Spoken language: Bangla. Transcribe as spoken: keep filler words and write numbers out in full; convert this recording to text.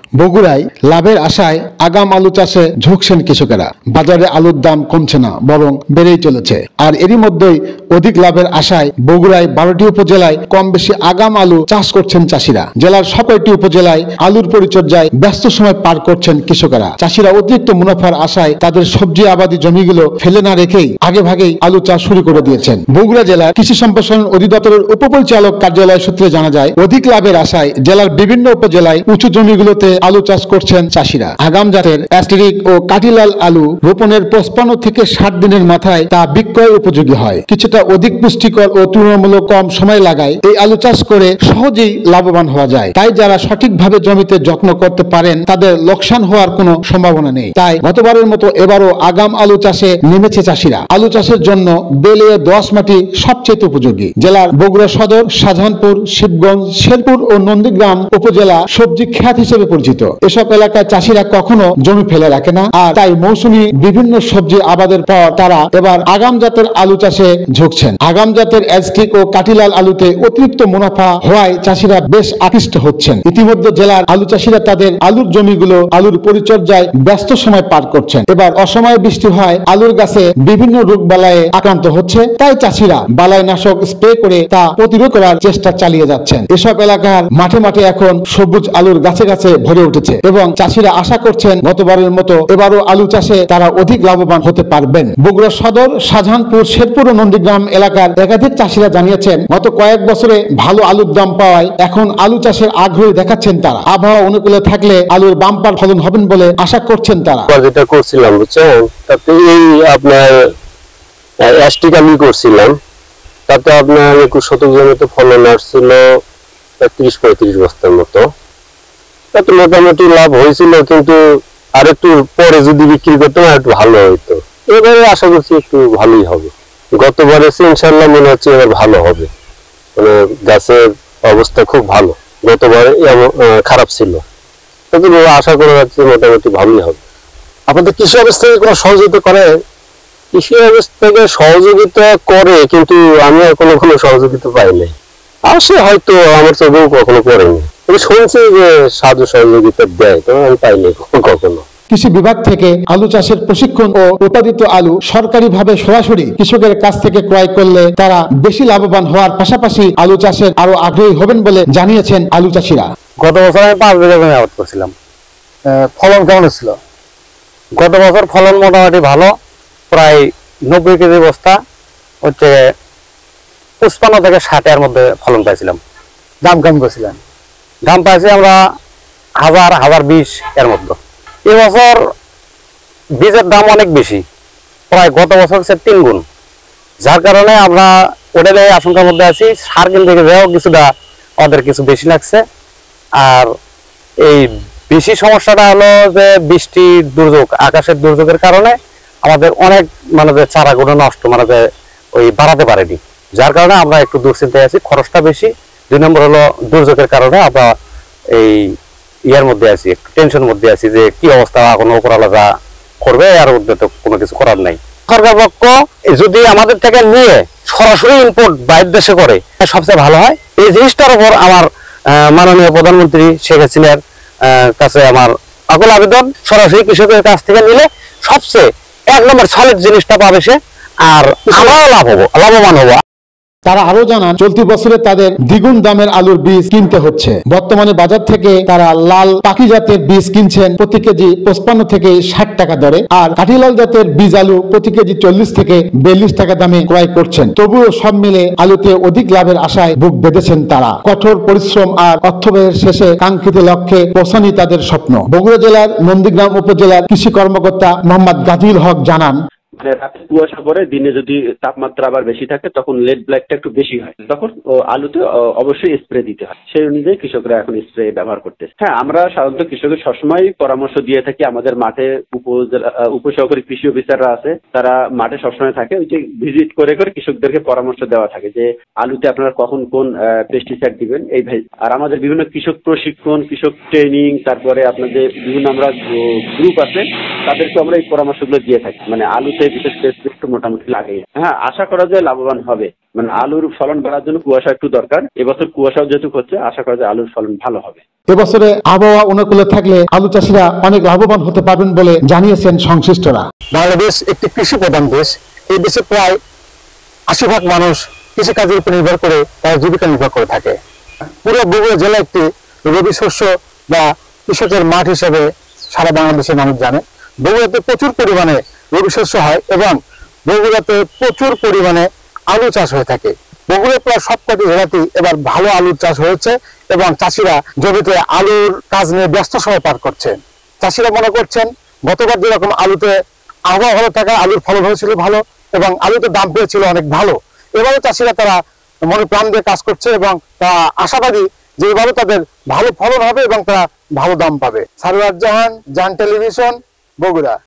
বগুড়ায় লাভের আশায় আগাম আলু চাষে ঝুঁকছেন কৃষকেরা। বাজারে আলুর দাম কমছে না, বরং বেড়েই চলেছে। আর এরই মধ্যেই অধিক লাভের আশায় বগুড়ায় বারোটি উপজেলায় কম বেশি আগাম আলু চাষ করছেন চাষিরা। জেলার সকলটি উপজেলায় আলুর পরিচর্যায় ব্যস্ত সময় পার করছেন কৃষকেরা। চাষিরা অতিরিক্ত মুনাফার আশায় তাদের সবজি আবাদি জমিগুলো ফেলে না রেখেই আগে ভাগেই আলু চাষ শুরু করে দিয়েছেন। বগুড়া জেলার কৃষি সম্প্রসারণ অধিদপ্তরের উপপরিচালক কার্যালয় সূত্রে জানা যায়, অধিক লাভের আশায় জেলার বিভিন্ন উপজেলায় উঁচু জমিগুলোতে আলু চাষ করছেন চাষিরা। আগাম জাতের অ্যাস্টেরিক ও কাটিলাল আলু রোপণের পঁচপান্ন থেকে ষাট দিনের মাথায় তা বিক্রয় উপযোগী হয়। কিছুটা অধিক পুষ্টিকর ও তুলনামূলক কম সময় লাগায় এই আলু চাষ করে সহজেই লাভবান হওয়া যায়। তাই যারা সঠিকভাবে জমিতে যত্ন করতে পারেন তাদের লোকসান হওয়ার কোনো সম্ভাবনা নেই। তাই গতবারের মতো এবারও আগাম আলু চাষে নেমেছে চাষিরা। আলু চাষের জন্য বেলে দোআঁশ মাটি সবচেয়ে উপযোগী। জেলার বগুড়া সদর, শাহজাহানপুর, শিবগঞ্জ, শেরপুর ও নন্দীগ্রাম উপজেলা সবজি খ্যাত হিসেবে পরিচিত। এসব এলাকায় চাষিরা কখনো জমি ফেলে রাখে না, আর তাই মৌসুমী বিভিন্ন সবজি আবাদের পর তারা এবার আগাম জাতের আলু চাষে ঝুঁকছেন। আগাম জাতের অ্যাজটেক ও কাটিলাল আলুতে অতিরিক্ত মুনাফা হওয়ায় চাষিরা বেশ আকৃষ্ট হচ্ছেন। ইতিমধ্যে জেলার আলু চাষিরা তাদের আলুর জমিগুলো আলুর পরিচর্যায় ব্যস্ত সময় পার করছেন। এবার অসময়ে বৃষ্টি হয় আলুর গাছে বিভিন্ন রোগ বালায়ে আক্রান্ত হচ্ছে, তাই চাষিরা বালাই নাশক স্প্রে করে তা প্রতিরোধ করার চেষ্টা চালিয়ে যাচ্ছেন। এসব এলাকার মাঠে মাঠে এখন সবুজ আলুর গাছে গাছে ভরে উঠেছে এবং চাষিরা আশা করছেন গতবারের মতো এবারও আলু চাষে তারা অধিক লাভবান হতে পারবেন। বগুড়া সদর, শাহজাহানপুর, শেরপুর ও নন্দীগ্রাম এলাকার একাধিক চাষিরা জানিয়েছেন, গত কয়েক বছরে ভালো আলুর দাম পাওয়ায় এখন আলু চাষের আগ্রহী দেখাচ্ছেন তারা। আবহাওয়া অনুকূলে থাকলে আলুর বাম্পার ফলন হবেন বলে আশা করছেন তারা। যেটা করছিলাম বুঝছেন, তাতে এই আপনার অ্যাস্টিক আমি করছিলাম, তাতে আপনার একুশ শতক জমিতে ফলন আসছিল ত্রিশ পঁয়ত্রিশ বস্তার মতো। তাতে মোটামুটি লাভ হয়েছিল, কিন্তু আর একটু পরে যদি বিক্রি করতাম আর একটু ভালো হইতো। এবারে আশা করছি একটু ভালোই হবে। গতবারে ইনশাল্লাহ মনে হচ্ছে এবার ভালো হবে, মানে গাছের অবস্থা খুব ভালো। গতবারে খারাপ ছিল, কিন্তু আশা করা যাচ্ছে মোটামুটি ভালোই হবে। আপনাদের কৃষি অফিস থেকে কোনো সহযোগিতা করে? কৃষি অফিস থেকে সহযোগিতা করে, কিন্তু আমি এখনো কোনো সহযোগিতা পাই নাই। আসে হয়তো, আমার চোখেও কখনো করেনি। আমি শুনছি যে সাহায্য সহযোগিতা দেয়, তো আমি পাইনি কখনো। কৃষি বিভাগ থেকে আলু চাষের প্রশিক্ষণ ও উৎপাদিত আলু সরকারিভাবে সরাসরি কৃষকের কাছ থেকে ক্রয় করলে তারা বেশি লাভবান হওয়ার পাশাপাশি আলু চাষের আরো আগ্রহী হবেন বলে জানিয়েছেন আলু চাষিরা। গত বছর আমি পাঁচ বিঘা জমি আবাদ করছিলাম। ফলন কেমন ছিল? গত বছর ফলন মোটামুটি ভালো, প্রায় নব্বই কেজি বস্তা হচ্ছে পঁচপান্ন থেকে ষাটের মধ্যে ফলন পাইছিলাম। দাম কেমন করছিলেন? দাম পাইছি আমরা হাজার হাজার বিশ এর মধ্যে। এবছর বীজের দাম অনেক বেশি, প্রায় গত বছর হচ্ছে তিন গুণ, যার কারণে আমরা ওটালে আশঙ্কার মধ্যে আছি। সার কিনতে গেলেও কিছুটা আমাদের কিছু বেশি লাগছে। আর এই বেশি সমস্যাটা হলো যে বৃষ্টির দুর্যোগ, আকাশের দুর্যোগের কারণে আমাদের অনেক মানে যে চারাগুলো নষ্ট, মানে যে ওই বাড়াতে পারেনি, যার কারণে আমরা একটু দুশ্চিন্তায় আছি। খরচটা বেশি। দুই নম্বর হলো দুর্যোগের কারণে আমরা এই ইয়ার মধ্যে আছি, একটু টেনশন মধ্যে আছি যে কি অবস্থা, কোনো উপরালা যা করবে আর মধ্যে তো কোনো কিছু করার নাই। সরকার পক্ষ যদি আমাদের থেকে নিয়ে সরাসরি ইম্পোর্ট বাইরের দেশে করে সবচেয়ে ভালো হয়। এই জিনিসটার উপর আমার মাননীয় প্রধানমন্ত্রী শেখ হাসিনার কাছে আমার আকুল আবেদন, সরাসরি কৃষকের কাছ থেকে নিলে সবচেয়ে এক নম্বর সলিড জিনিসটা পাবে সে, আর আমরাও লাভ হবো, লাভবান হবো। তারা আরো জানান, চলতি বছরে তাদের দ্বিগুণ দামের আলুর বীজ কিনতে হচ্ছে। বর্তমানে বাজার থেকে তারা লাল পাখি জাতের বীজ কিনছেন প্রতি কেজি পঁচপান্ন থেকে ষাট টাকা দরে, আর কাঠিলাল জাতের বীজ আলু প্রতি কেজি চল্লিশ থেকে বিয়াল্লিশ টাকা দামে ক্রয় করছেন। তবুও সব মিলে আলুতে অধিক লাভের আশায় বুক বেঁধেছেন তারা। কঠোর পরিশ্রম আর অর্থব্যয়ের শেষে কাঙ্ক্ষিত লক্ষ্যে পৌঁছানি তাদের স্বপ্ন। বগুড়া জেলার নন্দীগ্রাম উপজেলার কৃষি কর্মকর্তা মোহাম্মদ গাজীউল হক জানান, রাতে কুয়াশা পড়ে, দিনে যদি তাপমাত্রা আবার বেশি থাকে তখন লেড ব্ল্যাকটা একটু বেশি হয়, তখন আলুতে অবশ্যই স্প্রে দিতে হয়। সেই অনুযায়ী কৃষকরা এখন স্প্রে ব্যবহার করতেছে। হ্যাঁ, আমরা সাধারণত কৃষকের সবসময় পরামর্শ দিয়ে থাকি। আমাদের মাঠে উপজেলা উপসহকারী কৃষি অফিসাররা আছে, তারা মাঠে সবসময় থাকে, ওই যে ভিজিট করে করে কৃষকদেরকে পরামর্শ দেওয়া থাকে যে আলুতে আপনারা কখন কোন পেস্টিসাইড দিবেন এই ভাই। আর আমাদের বিভিন্ন কৃষক প্রশিক্ষণ, কৃষক ট্রেনিং, তারপরে আপনাদের বিভিন্ন আমরা গ্রুপ আছে, তাদেরকে আমরা এই পরামর্শগুলো দিয়ে থাকি। মানে আলুতে বিশেষ করে একটু মোটামুটি লাগে। হ্যাঁ, আশা করা যায় লাভবান হবে। মানে আলুর ফলন বাড়ার জন্য কুয়াশা একটু দরকার। এবছর কুয়াশাও যেহেতু হচ্ছে, আশা করা যায় আলুর ফলন ভালো হবে। এবছরে আবহাওয়া অনুকূলে থাকলে আলু চাষিরা অনেক লাভবান হতে পারবেন বলে জানিয়েছেন সংশ্লিষ্টরা। বাংলাদেশ একটি কৃষি প্রধান দেশ। এই দেশে প্রায় আশি ভাগ মানুষ কৃষিকাজের উপর নির্ভর করে তার জীবিকা নির্ভর করে থাকে। পুরো বগুড়া জেলা একটি রবি শস্য বা কৃষকের মাঠ হিসেবে সারা বাংলাদেশের মানুষ জানে। বগুড়াতে প্রচুর পরিমাণে রবি শস্য হয় এবং বগুড়াতে প্রচুর পরিমাণে আলু চাষ হয়ে থাকে। বগুড়ার প্রায় সবকটি জেলাতেই এবার ভালো আলুর চাষ হয়েছে এবং চাষিরা জমিতে আলুর কাজ নিয়ে ব্যস্ত সময় পার করছেন। চাষিরা মনে করছেন গতবার যেরকম আলুতে আবহাওয়া ভালো থাকা আলুর ফলন হয়েছিল ভালো এবং আলুতে দাম পেয়েছিল অনেক ভালো। এবারে চাষিরা তারা মনে প্রাণ দিয়ে কাজ করছে এবং তারা আশাবাদী যে এবারে তাদের ভালো ফলন হবে এবং তারা ভালো দাম পাবে। সারোয়ার জাহান, জান টেলিভিশন, বগুড়া।